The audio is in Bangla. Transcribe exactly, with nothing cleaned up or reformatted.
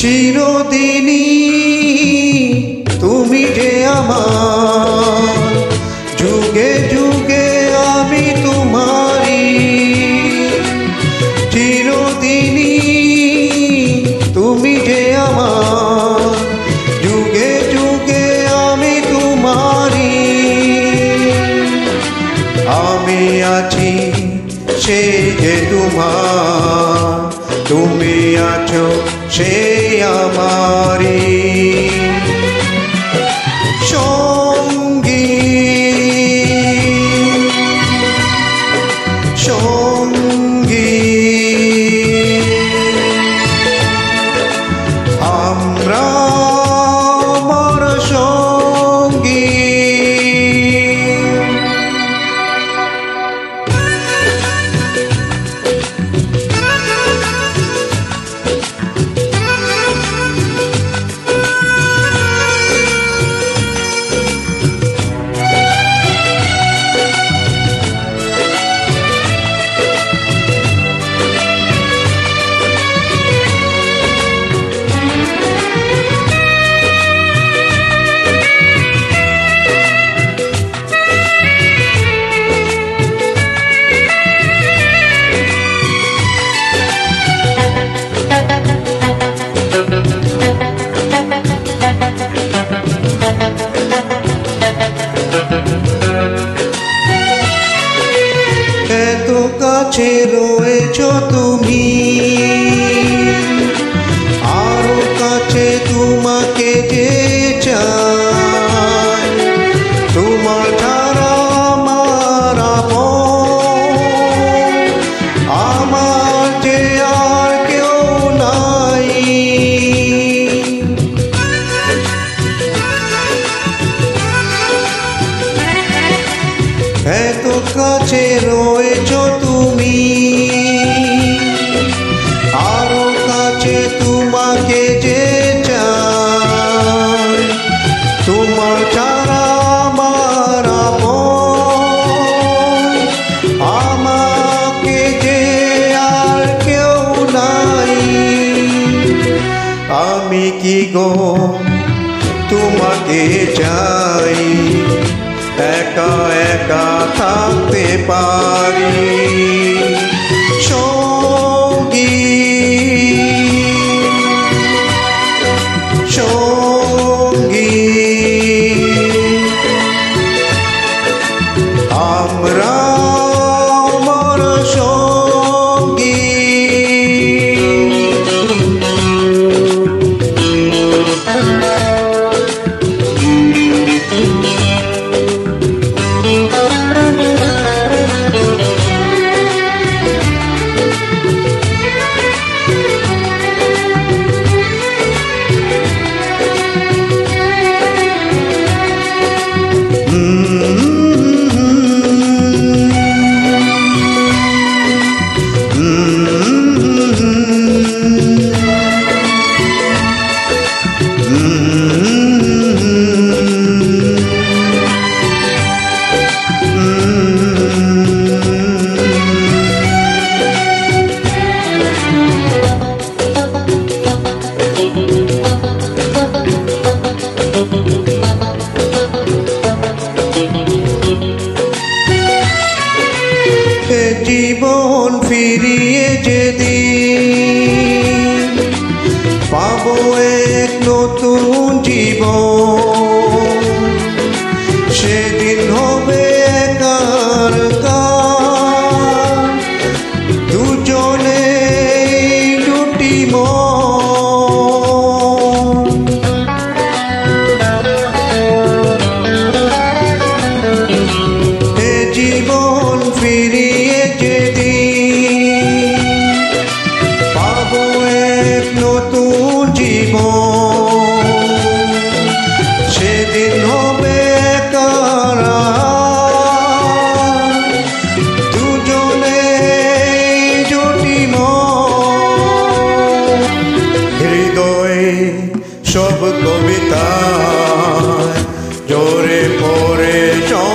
চিরদিনই তুমি যে আমার, যুগে যুগে আমি তোমারি। চিরদিনই তুমি যে আমার, যুগে যুগে আমি তোমারি। আমি আছি সে যে তোমার, তুমি আছো সে আমারি সঙ্গী সঙ্গী। আমরা আমার সঙ্গী। এত কাছে রয়েছো তুমি, আরো কাছে তোমাকে যে চাই। তোমার ছাড়া আমার আপন, আমার যে আর কেউ নাই। এত কাছে রয়েছো তুমি, আরো কাছে তোমাকে যে চাই। তোমার ছাড়া আমার আপন, আমাকে যে আর কেউ নাই। আমি কি গো তোমাকে চাই, একা একা থাকতে পারি সঙ্গী সঙ্গী। আমরা আমার সঙ্গী। জীবন ফিরিয়ে যেদিন পাবো এক নতুন জীবন, সেদিন হবে একাকার দুজনে দুটি মন। এ জীবন ফিরিয়ে যেদিন পাবো এক নতুন জীবন, সেদিন হবে একাকার দুজনে জুটি মন। হৃদয়ে সব কবিতা জোরে পড়ে